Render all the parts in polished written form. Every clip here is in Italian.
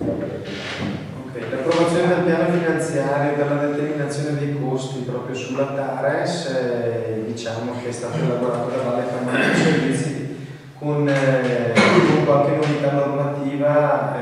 L'approvazione del piano finanziario per la determinazione dei costi proprio sulla TARES, diciamo che è stato elaborato da Valle Campania Servizi con qualche novità normativa,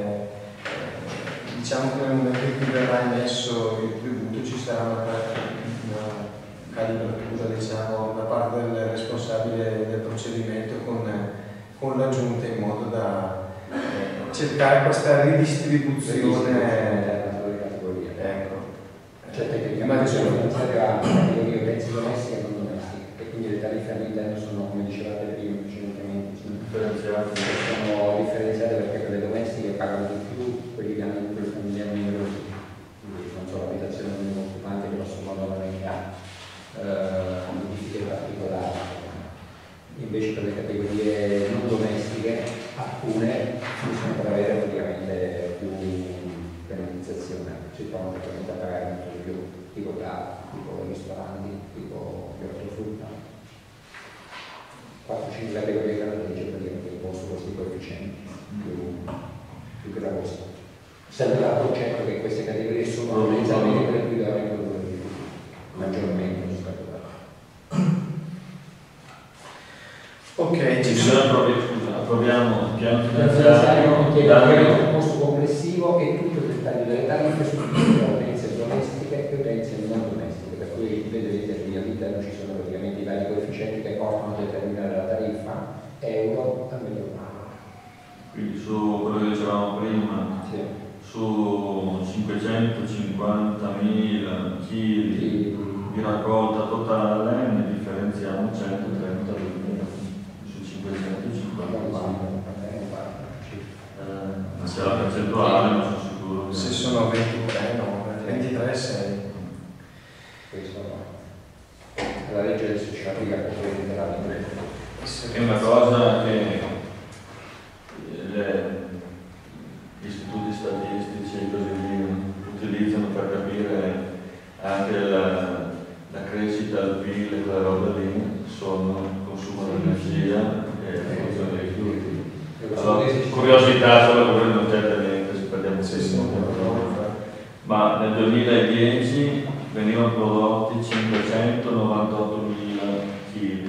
diciamo che nel momento in cui verrà emesso il tributo ci sarà una calibratura, diciamo, da parte del responsabile del procedimento con la Giunta, in modo da cercare questa ridistribuzione. Ecco. Cioè tecnicamente sono finanziario a categorie pensi domestiche e non domestiche, e quindi le tariffe all'interno sono, come dicevate prima, precedentemente, sono differenziate perché per le domestiche pagano di più quelli che hanno nuclei familiari numerosi, quindi non solo l'abitazione con un occupante, grosso modo non è che ha modifiche particolari. Invece per le categorie non domestiche alcune funzionano per avere praticamente più penalizzazione, si trovano praticamente a pagare molto di più, tipo bar, tipo ristoranti, tipo ortofrutta. 4-5 categorie che hanno legge praticamente imposto questi coefficienti più che la costa. Serve dal concetto che queste categorie sono tendenzialmente per cui devono produrre maggiormente rispetto a ok, ci sono approviamo il piano finanziario che è un costo complessivo e tutto il dettaglio delle tariffe su utenze domestiche e utenze non domestiche, per cui vedete lì all'interno ci sono praticamente i vari coefficienti che portano a determinare la tariffa euro al metro quadro. Quindi su quello che dicevamo prima, sì, su 550.000 kg di raccolta totale ne differenziamo 132.000 su 550. Ma se la percentuale non sono sicuro. Se sono 23, no, 23,6. Questo la legge adesso ci applica completamente la legge. È una cosa che gli istituti statistici e così via utilizzano per capire anche la crescita del PIL e quella roba lì, sono consumo di energia e produzione dei rifiuti. Allora, curiosità solo che voi non c'è niente, se perdiamo ma nel 2010 venivano prodotti 598.000 kg.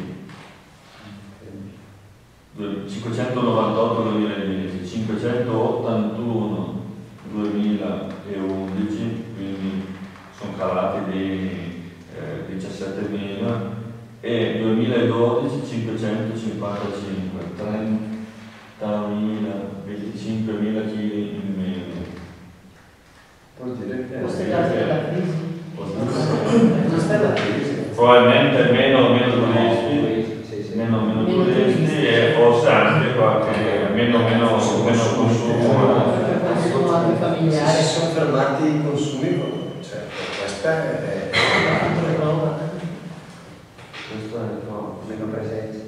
598 2010, 581 2011, quindi sono calati di 17.000, e 2012 555, 30.000, 25.000 kg in meno. Vuol dire che probabilmente meno turisti e forse anche qualche meno consumo. Si sono fermati i consumi, certo, questa è meno presenza.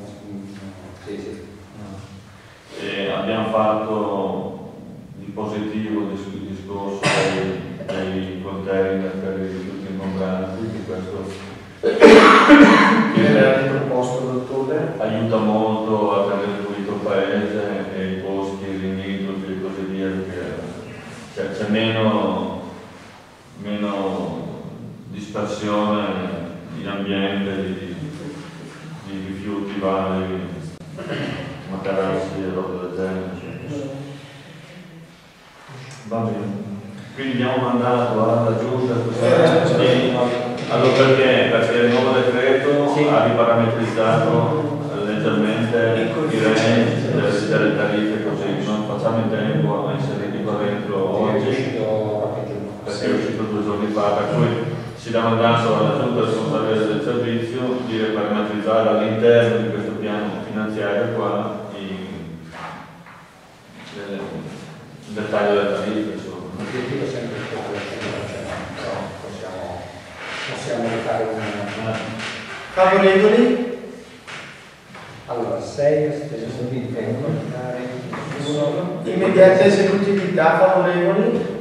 E abbiamo fatto di positivo il discorso dei container per i rifiuti ingombranti, che questo che avete proposto, dottore, aiuta molto a tenere pulito il paese e i boschi limitrofi e così via, perché c'è meno dispersione in ambiente di rifiuti vari, materassi e roba del genere. Va bene. Quindi abbiamo mandato alla Giunta allora perché il nuovo decreto ha riparametrizzato leggermente i range delle tariffe, così non facciamo in tempo a inserirli qua dentro oggi, perché è uscito 2 giorni fa, per cui si dà mandato alla Giunta responsabile del servizio di riparametrizzare all'interno di questo piano finanziario qua il dettaglio delle tariffe. L'obiettivo è sempre il 100%, però possiamo rifare una. Favorevoli? Allora, 6 astensioni di votare. Immediata esecutività, favorevoli?